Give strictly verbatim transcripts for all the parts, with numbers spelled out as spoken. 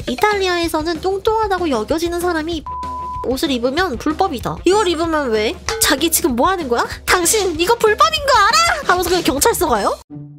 이탈리아에서는 뚱뚱하다고 여겨지는 사람이 옷을 입으면 불법이다. 이걸 입으면 왜? 자기 지금 뭐 하는 거야? 당신 이거 불법인 거 알아? 하면서 그냥 경찰서 가요?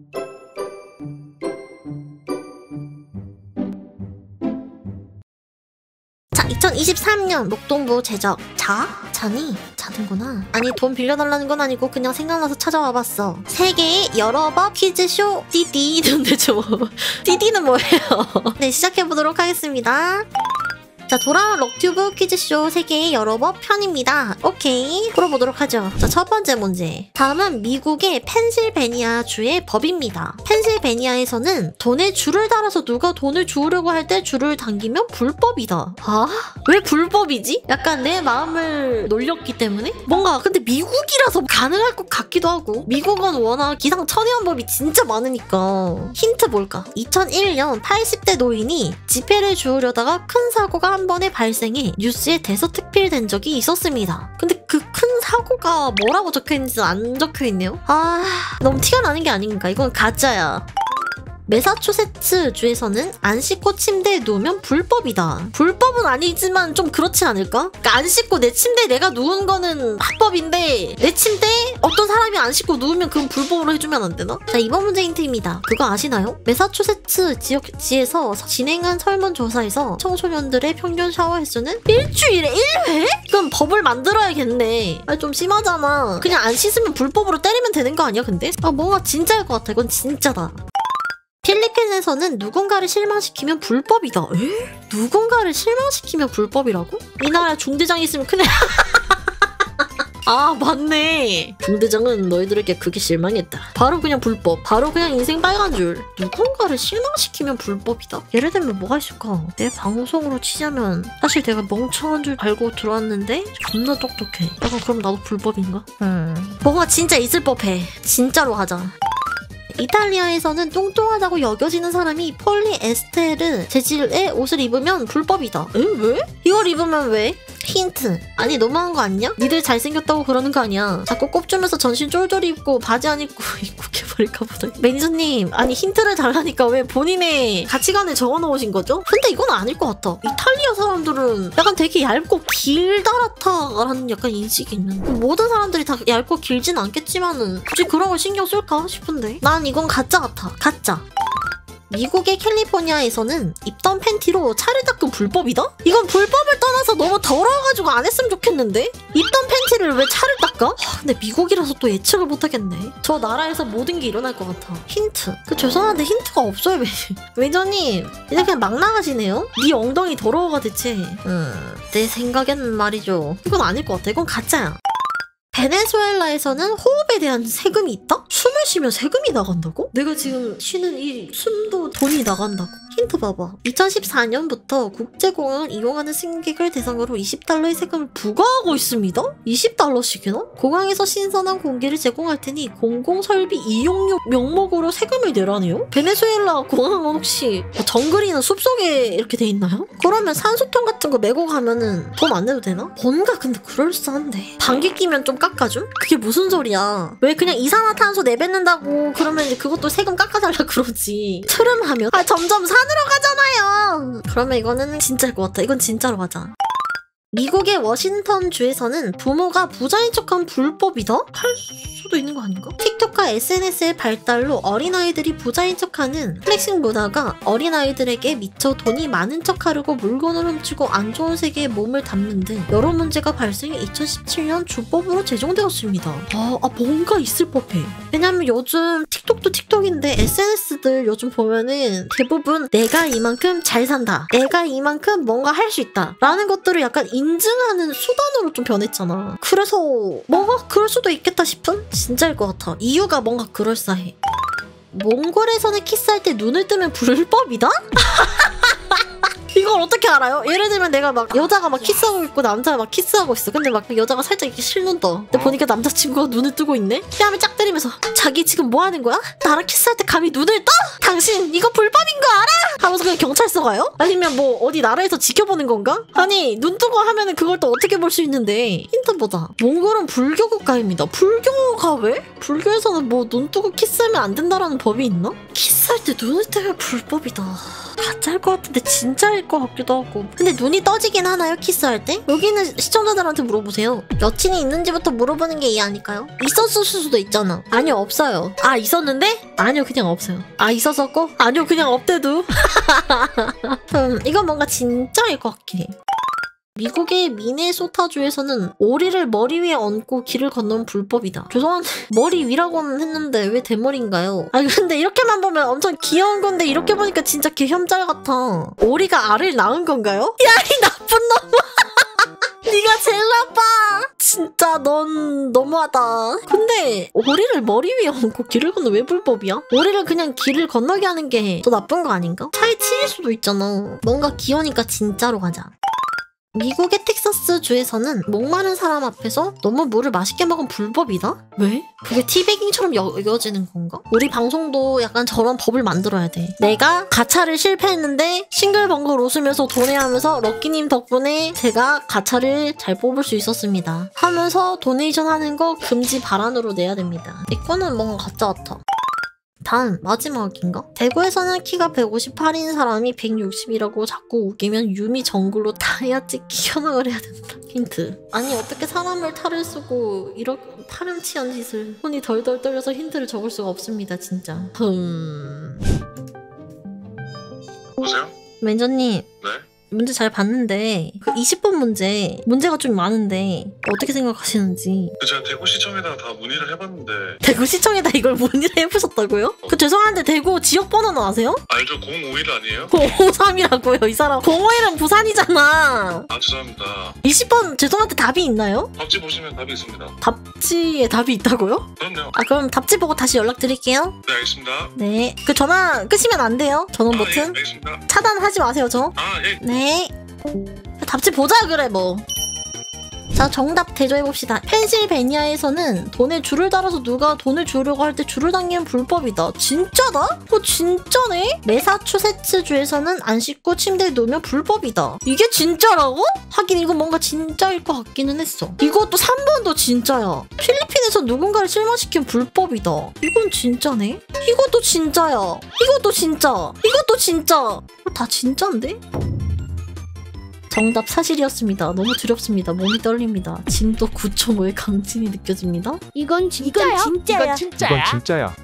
자, 이천이십삼 년 목동부 제적. 자? 자니? 자는구나. 아니, 돈 빌려달라는 건 아니고 그냥 생각나서 찾아와봤어. 세계의 여러 법 퀴즈쇼 띠띠. 근데 뭐 띠띠는 뭐예요? 네, 시작해보도록 하겠습니다. 자, 돌아온 럭튜브 퀴즈쇼 세계의 여러 법 편입니다. 오케이, 풀어보도록 하죠. 자, 첫 번째 문제. 다음은 미국의 펜실베니아 주의 법입니다. 펜실베니아에서는 돈에 줄을 달아서 누가 돈을 주우려고 할 때 줄을 당기면 불법이다. 아? 왜 불법이지? 약간 내 마음을 놀렸기 때문에? 뭔가 근데 미국이라서 가능할 것 같기도 하고. 미국은 워낙 기상천외한법이 진짜 많으니까. 힌트 뭘까? 이천일 년 팔십 대 노인이 지폐를 주우려다가 큰 사고가 한 번에 발생해 뉴스에 대서특필된 적이 있었습니다. 근데 그 큰 사고가 뭐라고 적혀있는지는 안 적혀있네요. 아, 너무 티가 나는 게 아닌가. 이건 가짜야. 매사추세츠 주에서는 안 씻고 침대에 누우면 불법이다. 불법은 아니지만 좀 그렇지 않을까? 그러니까 안 씻고 내 침대에 내가 누운 거는 합법인데 내 침대에 어떤 사람이 안 씻고 누우면 그건 불법으로 해주면 안 되나? 자, 이번 문제 힌트입니다. 그거 아시나요? 매사추세츠 지역지에서 진행한 설문조사에서 청소년들의 평균 샤워 횟수는 일주일에 일 회? 이건 법을 만들어야겠네. 아, 좀 심하잖아. 그냥 안 씻으면 불법으로 때리면 되는 거 아니야, 근데? 아, 뭔가 진짜일 것 같아. 이건 진짜다. 필리핀에서는 누군가를 실망시키면 불법이다. 에? 누군가를 실망시키면 불법이라고? 이 나라에 중대장이 있으면 큰일. 아, 맞네. 중대장은 너희들에게 그게 실망했다. 바로 그냥 불법. 바로 그냥 인생 빨간 줄. 누군가를 실망시키면 불법이다? 예를 들면 뭐가 있을까? 내 방송으로 치자면 사실 내가 멍청한 줄 알고 들어왔는데 겁나 똑똑해. 약간 그럼 나도 불법인가? 음. 뭔가 진짜 있을 법해. 진짜로 하자. 이탈리아에서는 뚱뚱하다고 여겨지는 사람이 폴리에스테르 재질의 옷을 입으면 불법이다. 에? 왜? 이걸 입으면 왜? 힌트. 아니, 너무한 거 아니냐? 니들 잘생겼다고 그러는 거 아니야. 자꾸 꼽주면서 전신 쫄쫄이 입고 바지 안 입고 입고 개버릴까 보다. 매니저님, 아니 힌트를 달라니까 왜 본인의 가치관을 적어놓으신 거죠? 근데 이건 아닐 것 같다. 이탈리아 사람들은 약간 되게 얇고 길다랗다라는 약간 인식이 있는. 모든 사람들이 다 얇고 길진 않겠지만은 굳이 그런 걸 신경 쓸까 싶은데 난 이건 가짜 같아. 가짜. 미국의 캘리포니아에서는 입던 팬티로 차를 닦은 불법이다? 이건 불법을 떠나서 너무 더러워가지고 안 했으면 좋겠는데? 입던 팬티를 왜 차를 닦아? 하, 근데 미국이라서 또 예측을 못하겠네. 저 나라에서 모든 게 일어날 것 같아. 힌트. 그 죄송한데 힌트가 없어요. 매니저님 이제 그냥 막 나가시네요? 네 엉덩이 더러워가 대체. 음, 내 생각에는 말이죠. 이건 아닐 것 같아. 이건 가짜야. 베네수엘라에서는 호흡에 대한 세금이 있다? 숨을 쉬면 세금이 나간다고? 내가 지금 쉬는 이 숨도 돈이 나간다고? 힌트 봐봐. 이천십사 년부터 국제공항을 이용하는 승객을 대상으로 이십 달러의 세금을 부과하고 있습니다? 이십 달러씩이나? 공항에서 신선한 공기를 제공할 테니 공공설비 이용료 명목으로 세금을 내라네요? 베네수엘라 공항은 혹시 뭐 정글이나 숲속에 이렇게 돼 있나요? 그러면 산소통 같은 거 메고 가면은 돈 안 내도 되나? 뭔가 근데 그럴싸한데. 방귀 끼면 좀 깎아줌? 그게 무슨 소리야? 왜 그냥 이산화탄소 내뱉는다고 그러면 이제 그것도 세금 깎아달라 그러지. 트름하면 아 점점 산으로 가잖아요. 그러면 이거는 진짜일 것 같아. 이건 진짜로 하자. 미국의 워싱턴 주에서는 부모가 부자인 척하면 불법이다? 할 수도 있는 거 아닌가? 틱톡과 에스엔에스의 발달로 어린아이들이 부자인 척하는 플렉싱 문화가 어린아이들에게 미쳐 돈이 많은 척하려고 물건을 훔치고 안 좋은 세계에 몸을 담는 등 여러 문제가 발생해 이천십칠 년 주법으로 제정되었습니다. 아, 아 뭔가 있을 법해. 왜냐면 요즘 틱톡도 틱톡인데 에스엔에스들 요즘 보면은 대부분 내가 이만큼 잘 산다. 내가 이만큼 뭔가 할 수 있다. 라는 것들을 약간 인증하는 수단으로 좀 변했잖아. 그래서 뭔가 그럴 수도 있겠다 싶은? 진짜일 것 같아. 이유가 뭔가 그럴싸해. 몽골에서는 키스할 때 눈을 뜨면 불법이다? 이걸 어떻게 알아요? 예를 들면 내가 막 여자가 막 키스하고 있고 남자가 막 키스하고 있어. 근데 막 여자가 살짝 이렇게 실눈 떠. 근데 보니까 남자친구가 눈을 뜨고 있네? 뺨을 짝 때리면서 자기 지금 뭐 하는 거야? 나랑 키스할 때 감히 눈을 떠? 당신 이거 불법인 거 알아? 하면서 그냥 경찰서 가요? 아니면 뭐 어디 나라에서 지켜보는 건가? 아니 눈 뜨고 하면은 그걸 또 어떻게 볼 수 있는데. 힌트 보자. 몽골은 불교 국가입니다. 불교가 왜? 불교에서는 뭐 눈 뜨고 키스하면 안 된다라는 법이 있나? 키스할 때 눈을 뜨면 불법이다. 가짜일 것 같은데 진짜일 것 같기도 하고. 근데 눈이 떠지긴 하나요? 키스할 때? 여기는 시청자들한테 물어보세요. 여친이 있는지부터 물어보는 게 이해 아닐까요? 있었을 수도 있잖아. 아니요, 없어요. 아, 있었는데? 아니요, 그냥 없어요. 아, 있었었고? 아니요, 그냥 없대도. 음, 이건 뭔가 진짜일 것 같긴 해. 미국의 미네소타주에서는 오리를 머리 위에 얹고 길을 건너면 불법이다. 죄송한데 머리 위라고는 했는데 왜 대머리인가요? 아니 근데 이렇게만 보면 엄청 귀여운 건데 이렇게 보니까 진짜 개혐잘 같아. 오리가 알을 낳은 건가요? 야, 이 나쁜 놈! 네가 제일 나빠! 진짜 넌 너무하다. 근데 오리를 머리 위에 얹고 길을 건너 왜 불법이야? 오리를 그냥 길을 건너게 하는 게 더 나쁜 거 아닌가? 차에 치일 수도 있잖아. 뭔가 귀여우니까 진짜로 가자. 미국의 텍사스 주에서는 목마른 사람 앞에서 너무 물을 맛있게 먹으면 불법이다? 왜? 그게 티베깅처럼 여겨지는 건가? 우리 방송도 약간 저런 법을 만들어야 돼. 내가 가차를 실패했는데 싱글벙글 웃으면서 도네하면서 럭키님 덕분에 제가 가차를 잘 뽑을 수 있었습니다 하면서 도네이션 하는 거 금지 발안으로 내야 됩니다. 내 거는 뭔가 가짜 같아. 다음 마지막인가? 대구에서는 키가 백오십팔인 사람이 백육십이라고 자꾸 우기면 유미 정글로 타이어 찍기 현황을 해야 된다. 힌트. 아니 어떻게 사람을 탈을 쓰고 이렇게 파렴치한 짓을. 손이 덜덜 떨려서 힌트를 적을 수가 없습니다 진짜. 흠... 보세요? 매니저님. 네? 문제 잘 봤는데 그 이십 번 문제 문제가 좀 많은데 어떻게 생각하시는지. 제가 대구시청에다가 다 문의를 해봤는데. 대구시청에다 이걸 문의를 해보셨다고요? 어. 그 죄송한데 대구 지역 번호는 아세요? 알죠. 공오일 아니에요? 공오삼이라고요 이 사람. 공오일은 부산이잖아. 아 죄송합니다. 이십 번 죄송한데 답이 있나요? 답지 보시면 답이 있습니다. 답지에 답이 있다고요? 그럼요. 아 그럼 답지 보고 다시 연락드릴게요. 네 알겠습니다. 네. 그 전화 끄시면 안 돼요. 전원 아, 버튼. 예, 알겠습니다. 차단하지 마세요 저. 아 예. 네. 답지 보자 그래 뭐. 자 정답 대조해봅시다. 펜실베니아에서는 돈에 줄을 달아서 누가 돈을 주려고 할 때 줄을 당기면 불법이다. 진짜다? 어 진짜네? 매사추세츠주에서는 안 씻고 침대에 누우면 불법이다. 이게 진짜라고? 하긴 이거 뭔가 진짜일 것 같기는 했어. 이것도 삼 번도 진짜야. 필리핀에서 누군가를 실망시키면 불법이다. 이건 진짜네? 이것도 진짜야. 이것도 진짜. 이것도 진짜. 다 진짜인데? 정답 사실이었습니다. 너무 두렵습니다. 몸이 떨립니다. 진도 구 점 오의 강진이 느껴집니다. 이건 진짜야? 이건 진짜야? 이건 진짜야? 이건 진짜야.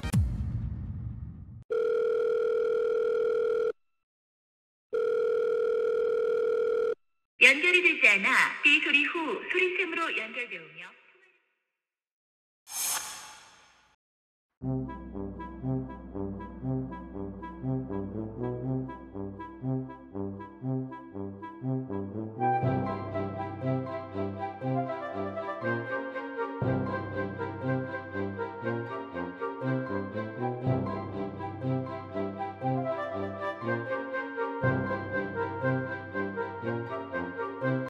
연결이 되지 않아 삐 소리 후 소리샘으로 연결되오며